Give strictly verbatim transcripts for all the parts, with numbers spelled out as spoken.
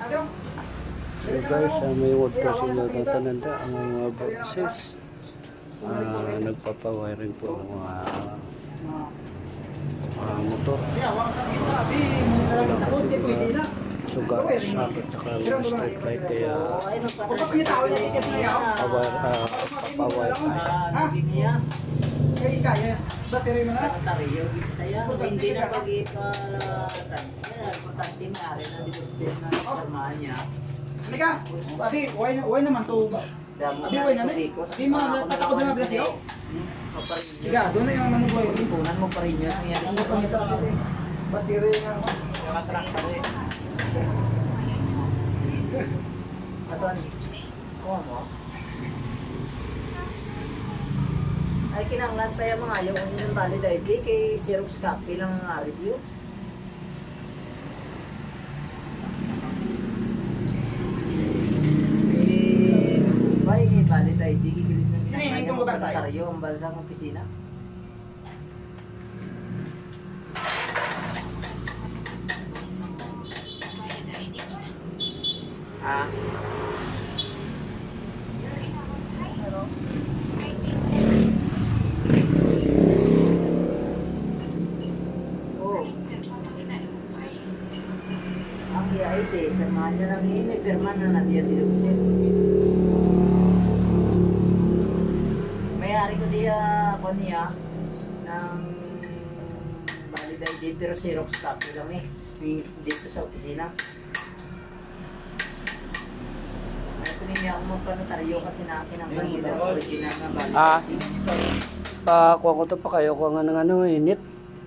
So guys, uh, may word kasi natatanda ang mga boxes. Uh, nagpapawiring po ang mga uh, motor. Wala kasi mga sugat, sakit, saka mga street light. Kaya papawire tayo. Kaya kaya, battery mo na? Battery, yung saya. Hindi na pag-transfer. Importante nga rin na dinubsin na samahan niya. Halika! Abi, why naman to ba? Abi, why na na? Abi, mga tatakot na mga siyo? Higa, doon na yung mga boy. Punan mo pa rin yun. Ang pangita kasi ito. Battery nga ako. Masarap pa rin. Atuan, kuha mo? Ay kinanglan pa yung mga yung yung valid I D kay Xerox copy lang ang review. Eh, ba yung valid I D gigilis ng sinang yung komentaryo ang balsang opisina. Ah. Pirmahan niya lang yun, may pirmahan na natin yung dinubsin. May-ari ko diya ako niya ng valid I D pero Xerox copy lang eh dito sa opisina. Nasa niya ako magpanotaryo kasi na akin ang valid original na valid ah, I D. Pakuha ko to pa kayo kung ano ng ano, init.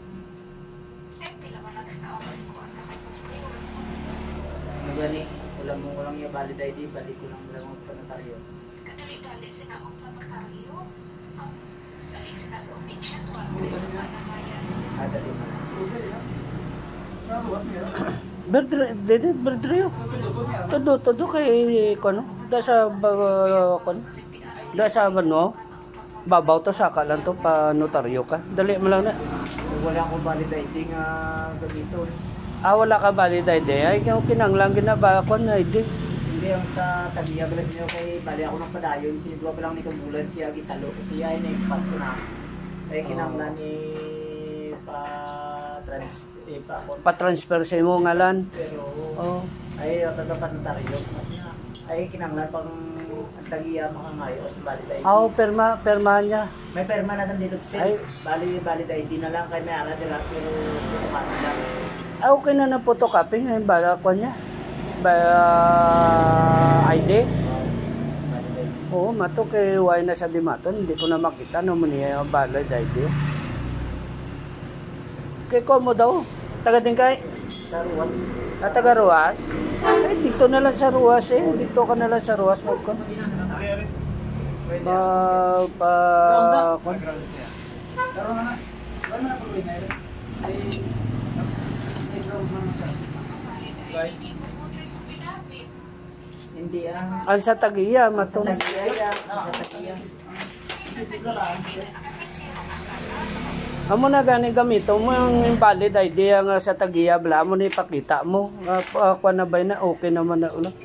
Gani, ulang mo ulang yung valid I D, balik ko lang lang magpanotaryo. Kadali-dali sila ang magpanotaryo. Dali sila probinsya, tuwan mo rin ang panamayan. Ah, dali mo lang. Sa buwas meron? Berdre, dede, berdre. Todo, todo kay, kono, da sa, kono, da sa, ano, babaw to, saka lang to, pa notaryo ka. Dali mo lang na. Wala akong valid I D nga gamiton. Ah, wala ka valid I D. Ay, yung kinanglang ginaba ko na I D. Hindi, ang sa tagiya balas niyo kay bali ako ng padayon. Sinidwa pa lang ni Kabulan siya gisalo. Siya ay naipas ko na. Kaya kinanglan ni pa trans eh, pa pa-transfer sa imo ngalan. pero Oh. ay tatapat ng taryo. Ay kinanglan pang ang tagiya makangayo sa valid I D. Ah, oh, perma, perma niya. May perma na nang dito Ay. bali valid I D na lang kay may ara dila pero paano lang. Ah, okay na na photocopy ngayon ba ko niya? Ba I D? Oo, mato kay why na sa dimaton, hindi ko na makita no mo niya yung valid I D. Kay ko mo daw, taga din kay Sa Ruas. ah, taga Ruas. Ay, dito na lang sa Ruas eh. Dito ka na lang sa Ruas mo ko. Pa pa kon. Karon na. Karon na puluy na rin. Guys. Hindi ah. An sa Tagiya mato. Sa Tagiya. Sa Tagiya. Amo na gani gamito mo yung valid I D nga sa Tagiya bla mo ni ipakita mo. Uh, uh, na ba na okay naman na ulo.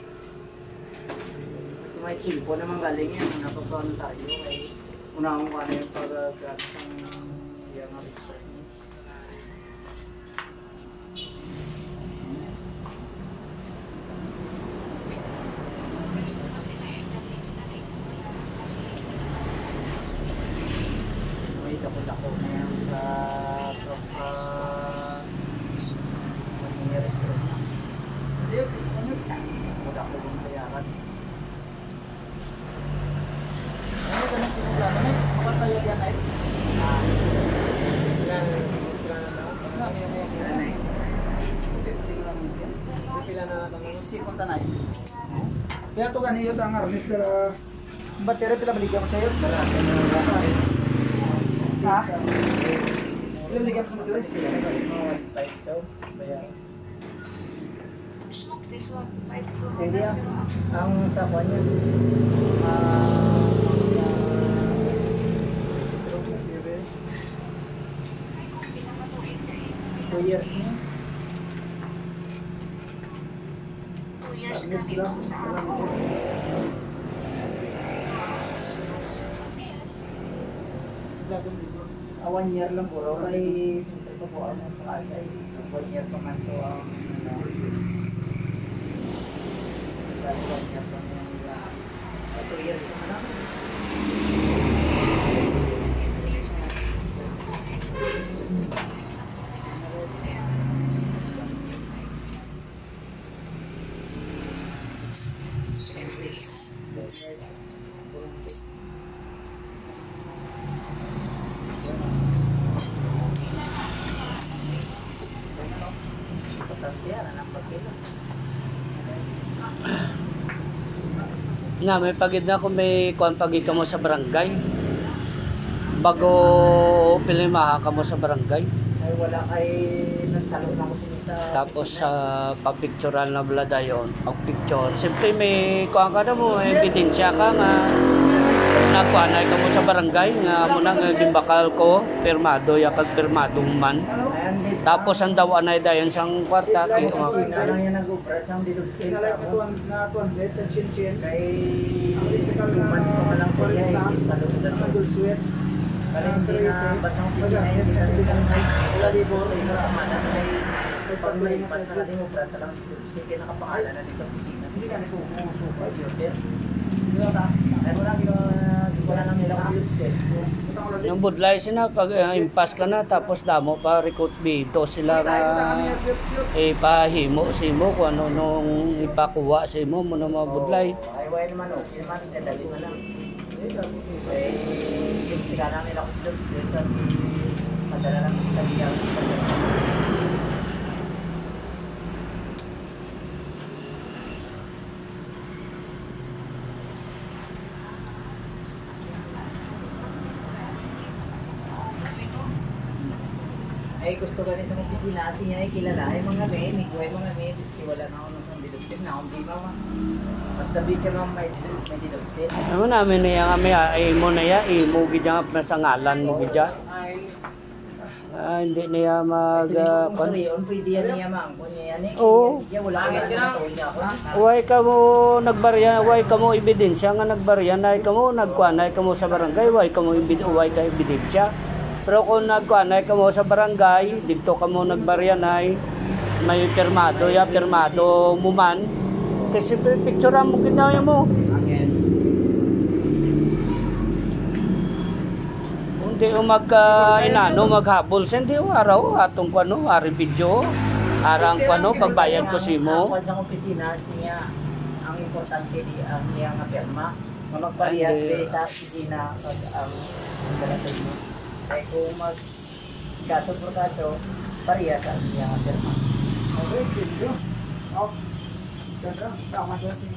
May chimpo naman galing yan. Napapaano tayo kay unahon ko ano yung pag-gratis ng yung research. May dako-dako na yan sa tropa may restaurant na. Dako-dako yung bayaran. Ano ka na sinula na? Makatayo yan ay? Ah. Ilan? Ilan na? Ilan na lang? Sipon tanay. Kaya ito ganito ang arnis na battery pila baligyan mo sa'yo? Ha? Pila baligyan mo sa battery? Kasi mga one five daw. Bayaran. Smoke this one, five ko. Hindi ah. Ang sa kwan niya. Ah... two years niya. Two years na dito sa ako. Ah, one year lang po. Kay siyempre po po ano sa kasa is one year pa man to ang uh, switch. Dahil one year pa man yung uh, two years pa man lang. Na may pagid na kung may kuan pagid ka mo sa barangay. Bago pilimaha ka mo sa barangay. Ay wala kay nagsalot na ko sila sa Tapos opisina. sa pagpictural na blada yon, pagpicture. Siyempre may kuan ka na mo, may ebidensya ka nga nakuanay ka mo sa barangay nga mo nang gimbakal ko, pirmado ya kag pirmado man. Ayan, di- Tapos ang daw anay dayon sang kwarta kay Kasi na lang yan nag-ubra sa dinubsin sa ako. Kay two months pa man lang sa iya, hindi sa loob na sa Kaya hindi na ba't sa opisina yun, kasi wala di po sa inyo kamanan ay pag may pas na natin ubra talang sige nakapangalan na din sa opisina. Sige ka nito umusupa yun, pero kaya wala wala nang nila kung dinubsin. yung budlay sina pag uh, impas ka na tapos damo pa recruit bito sila nga ipahimo simo kung ano nung ipakuha simo mo na mga budlay. Ay, wala naman o. Hindi naman, dadali mo lang. Eh, yung pinala nila kung dinubsin, padala lang sila diyan. Ay gusto ka rin sa opisina kasi niya ay kilala ay mga may, may kuhay mga may, diski wala na ako ng dilupsin na akong di ba ma. Basta busy mga may, may dilupsin. Ano namin na yung kami ay mo na ya imo gidya nga sa ngalan mo gidya. Ah, hindi niya mag Kasi uh, kung sorry, on pwede yan niya ma'am, kung niya yan eh. Oo. Kaya wala ka na natuon niya ako. Way ka mo nagbarya, way ka mo ebidensya nga nagbarya na ka mo nagkuanay ka mo sa barangay, way ka mo ebid way ka ebidensya. Pero kung nagkuanay ka mo sa barangay, dito ka mo nagbarya na may pirmado ya pirmado mo man. Kasi picture mo ginaya mo. Again. Hindi o magka inano maghabol sa hindi o araw atong kuano ari video. Arang kuano pagbayad ko simo. Ang sa opisina siya ang importante di ang iya nga pirma. Magparehas Ay, be sa opisina pag ang dala sa inyo. Ay kung mag kaso por kaso, parehas ang iya nga pirma. Okay, video. Oh. Tara, tama na si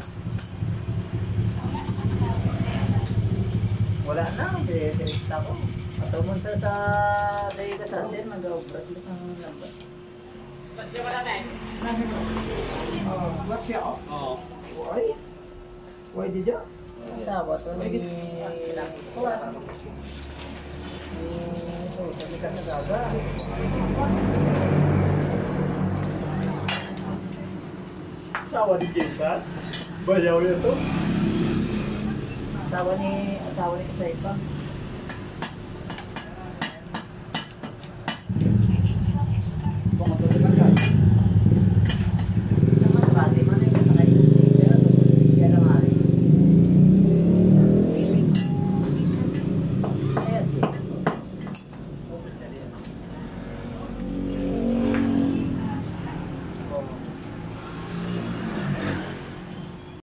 wala na, direct ako. Patumon sa sa day ka sa atin, mag-obra sila ng lambat. What's your wala na eh? Oh, what's your? Oo. Why? Why did you? Asawa to ni lang ko. Eh, oh, sabi ka sa gaga. Asawa ni Jason? Bayaw niya to? Asawa ni asawa ni Kasay pa.